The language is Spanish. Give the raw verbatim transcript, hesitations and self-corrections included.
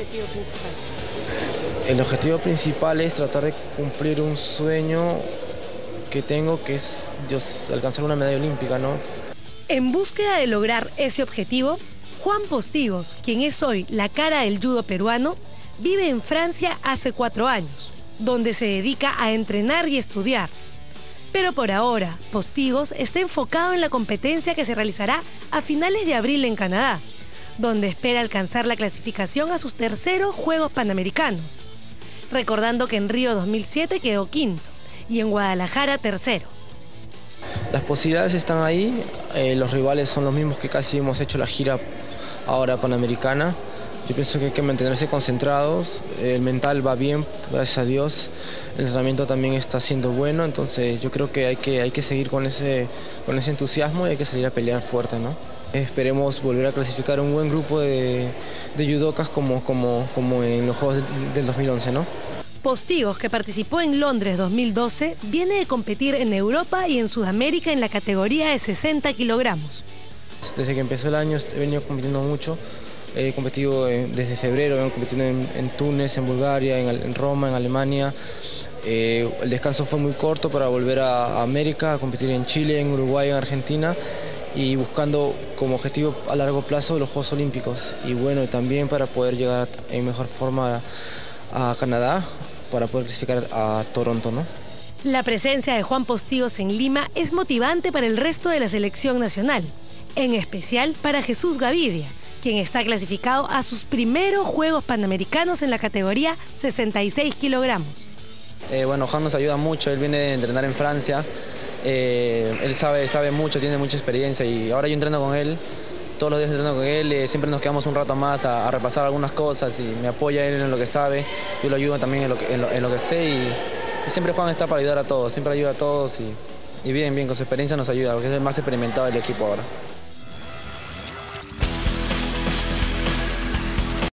objetivo principal? El objetivo principal es tratar de cumplir un sueño que tengo, que es Dios, alcanzar una medalla olímpica, ¿no? En búsqueda de lograr ese objetivo, Juan Postigos, quien es hoy la cara del judo peruano, vive en Francia hace cuatro años, donde se dedica a entrenar y estudiar. Pero por ahora, Postigos está enfocado en la competencia que se realizará a finales de abril en Canadá, donde espera alcanzar la clasificación a sus terceros Juegos Panamericanos. Recordando que en Río dos mil siete quedó quinto y en Guadalajara tercero. Las posibilidades están ahí, eh, los rivales son los mismos que casi hemos hecho la gira ahora panamericana. Yo pienso que hay que mantenerse concentrados, el mental va bien, gracias a Dios, el entrenamiento también está siendo bueno, entonces yo creo que hay que, hay que seguir con ese, con ese entusiasmo y hay que salir a pelear fuerte, ¿no? Esperemos volver a clasificar un buen grupo de, de judocas como, como, como en los Juegos del, del dos mil once, ¿no? Postigos, que participó en Londres dos mil doce, viene de competir en Europa y en Sudamérica en la categoría de sesenta kilogramos. Desde que empezó el año he venido compitiendo mucho. He competido desde febrero, vengo competiendo en, en Túnez, en Bulgaria, en, en Roma, en Alemania. Eh, el descanso fue muy corto para volver a, a América, a competir en Chile, en Uruguay, en Argentina y buscando como objetivo a largo plazo los Juegos Olímpicos. Y bueno, también para poder llegar en mejor forma a, a Canadá, para poder clasificar a Toronto, ¿no? La presencia de Juan Postigos en Lima es motivante para el resto de la selección nacional, en especial para Jesús Gavidia, quien está clasificado a sus primeros Juegos Panamericanos en la categoría sesenta y seis kilogramos. Eh, bueno, Juan nos ayuda mucho, él viene de entrenar en Francia, eh, él sabe, sabe mucho, tiene mucha experiencia y ahora yo entreno con él, todos los días entreno con él, eh, siempre nos quedamos un rato más a, a repasar algunas cosas y me apoya él en lo que sabe, yo lo ayudo también en lo que, en lo, en lo que sé y, y siempre Juan está para ayudar a todos, siempre ayuda a todos y, y bien, bien, con su experiencia nos ayuda, porque es el más experimentado del equipo ahora.